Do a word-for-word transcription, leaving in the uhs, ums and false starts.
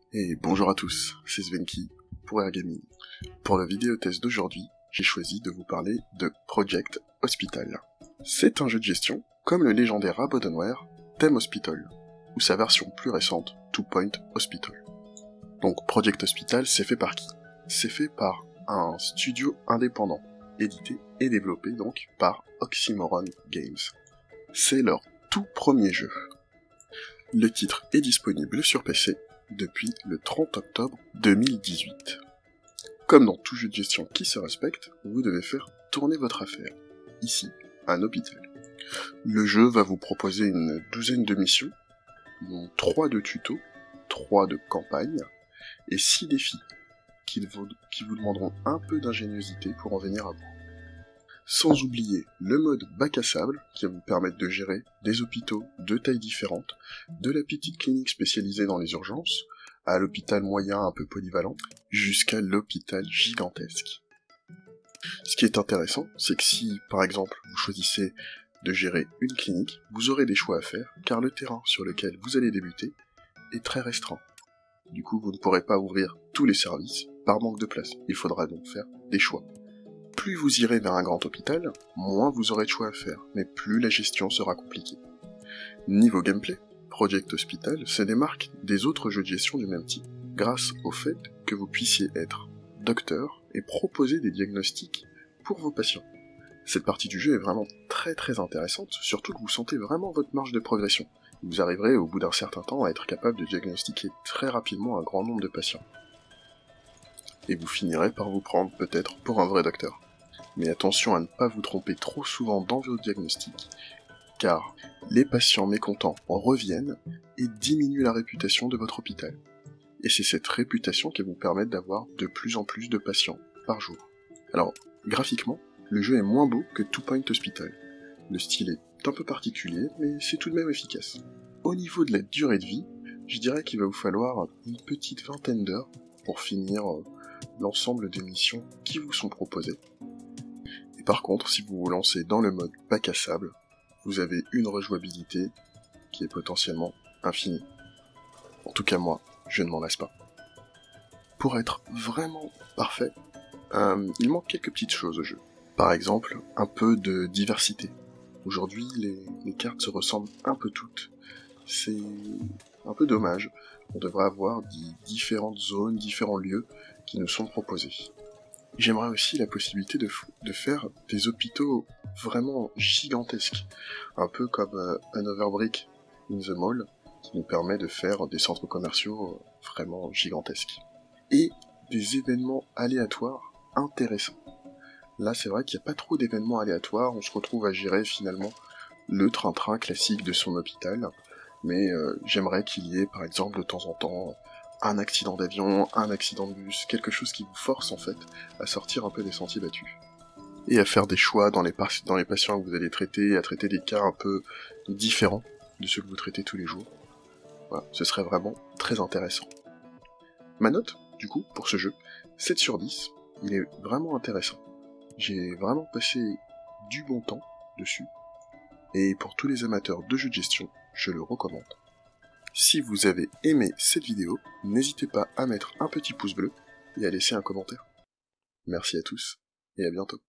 Et bonjour à tous, c'est Svenki pour Airgaming. Pour la vidéo test d'aujourd'hui, j'ai choisi de vous parler de Project Hospital. C'est un jeu de gestion, comme le légendaire abandonware Theme Hospital, ou sa version plus récente, Two Point Hospital. Donc Project Hospital, c'est fait par qui? C'est fait par un studio indépendant, édité et développé donc par Oxymoron Games. C'est leur tout premier jeu. Le titre est disponible sur P C depuis le trente octobre deux mille dix-huit. Comme dans tout jeu de gestion qui se respecte, vous devez faire tourner votre affaire. Ici, un hôpital. Le jeu va vous proposer une douzaine de missions, dont trois de tutos, trois de campagne, et six défis, qui vous, qui vous demanderont un peu d'ingéniosité pour en venir à bout. Sans oublier le mode bac à sable, qui va vous permettre de gérer des hôpitaux de tailles différentes, de la petite clinique spécialisée dans les urgences, à l'hôpital moyen un peu polyvalent, jusqu'à l'hôpital gigantesque. Ce qui est intéressant, c'est que si, par exemple, vous choisissez de gérer une clinique, vous aurez des choix à faire, car le terrain sur lequel vous allez débuter est très restreint. Du coup, vous ne pourrez pas ouvrir tous les services par manque de place. Il faudra donc faire des choix. Plus vous irez vers un grand hôpital, moins vous aurez de choix à faire, mais plus la gestion sera compliquée. Niveau gameplay, Project Hospital se démarque des autres jeux de gestion du même type, grâce au fait que vous puissiez être docteur et proposer des diagnostics pour vos patients. Cette partie du jeu est vraiment très très intéressante, surtout que vous sentez vraiment votre marge de progression. Vous arriverez au bout d'un certain temps à être capable de diagnostiquer très rapidement un grand nombre de patients. Et vous finirez par vous prendre peut-être pour un vrai docteur. Mais attention à ne pas vous tromper trop souvent dans vos diagnostics, car les patients mécontents reviennent et diminuent la réputation de votre hôpital. Et c'est cette réputation qui va vous permettre d'avoir de plus en plus de patients par jour. Alors, graphiquement, le jeu est moins beau que Two Point Hospital. Le style est un peu particulier, mais c'est tout de même efficace. Au niveau de la durée de vie, je dirais qu'il va vous falloir une petite vingtaine d'heures pour finir l'ensemble des missions qui vous sont proposées. Et par contre, si vous vous lancez dans le mode bac à sable, vous avez une rejouabilité qui est potentiellement infinie. En tout cas moi, je ne m'en lasse pas. Pour être vraiment parfait, euh, il manque quelques petites choses au jeu. Par exemple, un peu de diversité. Aujourd'hui, les, les cartes se ressemblent un peu toutes. C'est un peu dommage. On devrait avoir des différentes zones, différents lieux qui nous sont proposés. J'aimerais aussi la possibilité de, f- de faire des hôpitaux vraiment gigantesques, un peu comme euh, un Overbrick in the Mall, qui nous permet de faire des centres commerciaux euh, vraiment gigantesques. Et des événements aléatoires intéressants. Là, c'est vrai qu'il n'y a pas trop d'événements aléatoires, on se retrouve à gérer finalement le train-train classique de son hôpital, mais euh, j'aimerais qu'il y ait par exemple de temps en temps un accident d'avion, un accident de bus, quelque chose qui vous force en fait à sortir un peu des sentiers battus. Et à faire des choix dans les, par- dans les patients que vous allez traiter, à traiter des cas un peu différents de ceux que vous traitez tous les jours. Voilà, ce serait vraiment très intéressant. Ma note, du coup, pour ce jeu, sept sur dix, il est vraiment intéressant. J'ai vraiment passé du bon temps dessus, et pour tous les amateurs de jeux de gestion, je le recommande. Si vous avez aimé cette vidéo, n'hésitez pas à mettre un petit pouce bleu et à laisser un commentaire. Merci à tous, et à bientôt.